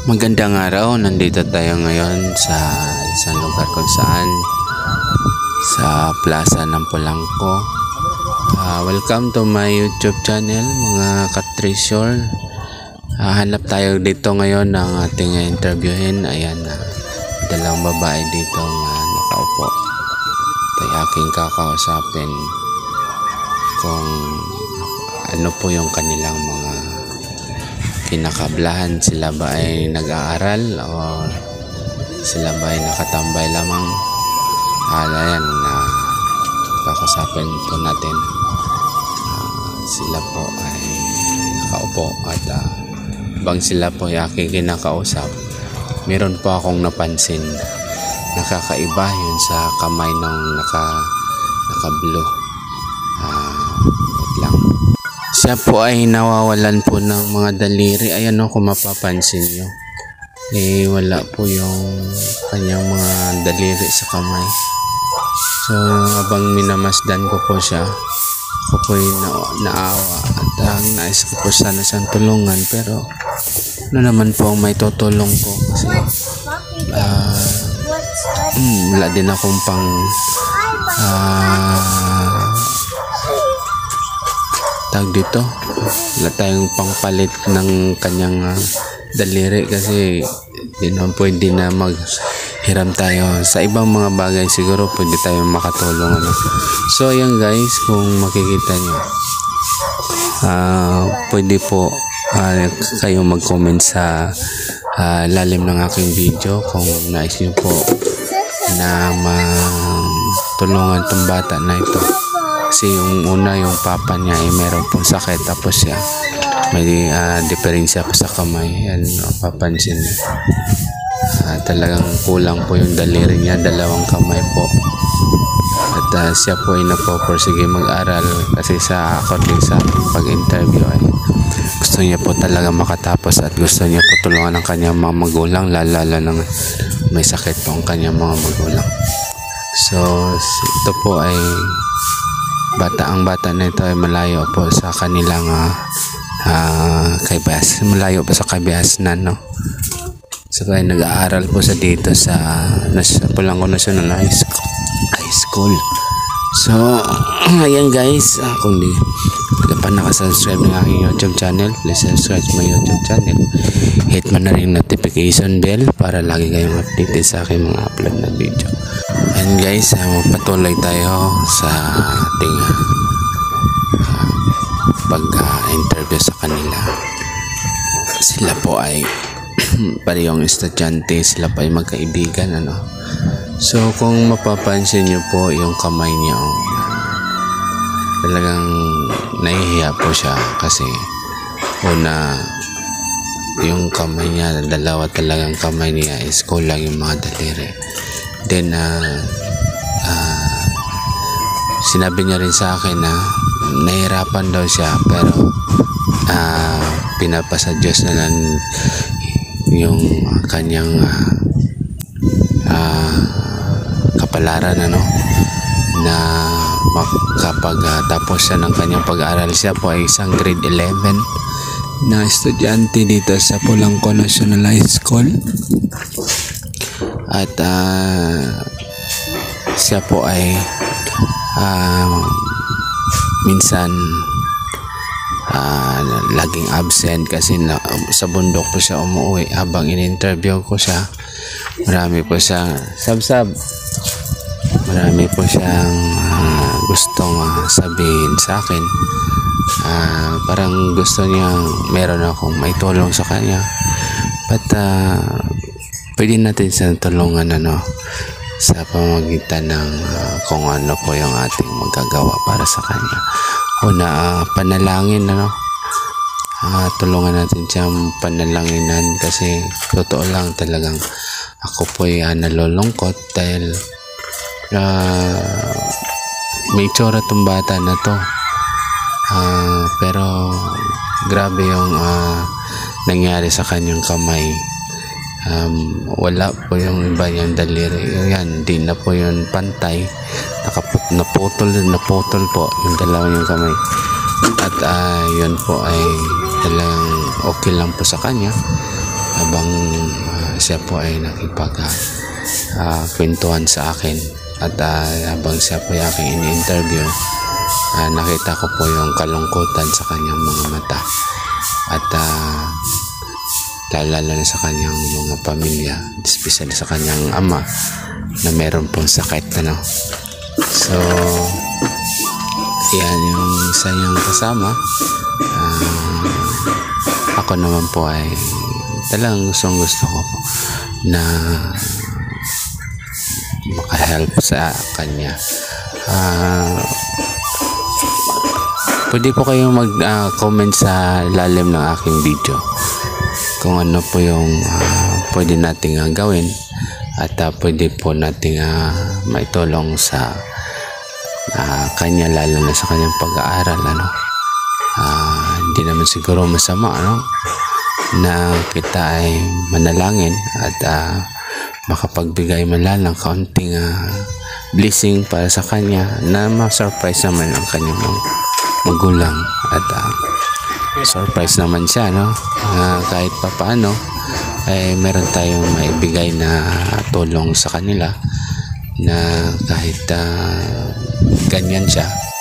Magandang araw, nandito tayo ngayon sa isang lugar kung saan sa plaza ng Polanco. Welcome to my YouTube channel mga katresyor. Hanap tayo dito ngayon ng ating interviewin. Ayan, dalawang babae dito nakaupo. Tayo aking kakausapin kung ano po yung kanilang mga kinakablahan. Sila ba ay nag-aaral o sila ba ay nakatambay lamang? Ayan, kakasapin po natin. Sila po ay nakaupo at bang sila po ay aking kinakausap, meron po akong napansin nakakaiba yun sa kamay ng naka-blue. Wait lang. Siya po ay nawawalan po ng mga daliri. Ayan o, kung mapapansin nyo, wala po yung kanyang mga daliri sa kamay. So habang minamasdan ko po siya, ako po ay naawa at nais ko po sana siyang tulungan, pero ano naman po ang may tutulong ko kasi wala din akong pang tag dito, wala tayong pangpalit ng kanyang daliri kasi di naman pwede na maghiram tayo sa ibang mga bagay. Siguro pwede tayo makatulong So ayan guys, kung makikita nyo, pwede po kayo mag-comment sa lalim ng aking video kung nais nyo po na matulungan tong bata na ito. Kasi yung una, yung papa niya ay meron pong sakit, tapos siya may diferensya pa sa kamay. Yan, papansin niyo. Talagang kulang po yung daliri niya, dalawang kamay po. At siya po ay napoporsige mag-aral kasi sa according sa pag-interview ay gusto niya po talaga makatapos at gusto niya po tulungan ang kanyang mga magulang, lalo na may sakit po ang kanyang mga magulang. So ito po ay ang bata na ito ay malayo po sa kanilang malayo pa sa kabiasnan, no? So kaya nag-aaral po sa dito sa Polanco National High School. So ayan guys, kung di pa nakasubscribe ng aking YouTube channel, please subscribe my YouTube channel. Hit mo na rin notification bell para lagi kayong updated sa aking mga upload na video. And guys, patuloy tayo sa ating pag-interview sa kanila. Sila po ay parehong estudyante, sila pa ay magkaibigan, So kung mapapansin nyo po yung kamay niya, talagang nahihiya po siya kasi una, yung kamay niya, dalawa talagang kamay niya is kulang yung mga daliri. Then sinabi niya rin sa akin na nahirapan daw siya, pero pinapasa Diyos na lang yung kanyang kapalaran, na makapagtapos siya ng kanyang pag-aaral. Siya po ay isang grade 11 na estudyante dito sa Polanco National High School. At siya po ay minsan laging absent kasi sa bundok po siya umuwi. Habang in-interview ko siya, marami po siyang gustong sabihin sa akin. Parang gusto niya meron akong may tulong sa kanya, but pwede natin siya tulungan sa pamamagitan ng kung ano po yung ating magagawa para sa kanya. Una, panalangin, tulungan natin siyang panalanginan kasi totoo lang, talagang ako po ay nalulungkot dahil may tsura tong bata na to, pero grabe yung nangyari sa kanyang kamay. Wala po yung iba yung daliri. Yan, di na po yun pantay. Naputol po yung dalawa yung kamay. At yun po ay talagang okay lang po sa kanya. habang siya po ay kwentuhan sa akin, at habang siya po ay aking ini-interview, nakita ko po yung kalungkutan sa kanyang mga mata, at lalo na sa kanyang mga pamilya, especially sa kanyang ama na meron pong sakit, ano. So yan yung isa niyang kasama. Ako naman po ay talagang gusto ko na makahelp sa kanya. Pwede po kayong mag-comment sa lalim ng aking video kung ano po yung pwede nating gawin, at pwede po nating maitulong sa kanya, lalo na sa kanyang pag-aaral, ano. Hindi naman siguro masama, ano, na kita ay manalangin at makapagbigay man lang kaunting blessing para sa kanya, na ma-surprise naman ang kanyang magulang, at surprise naman siya, no, kahit pa paano ay meron tayong maibigay na tulong sa kanila, na kahit ganyan siya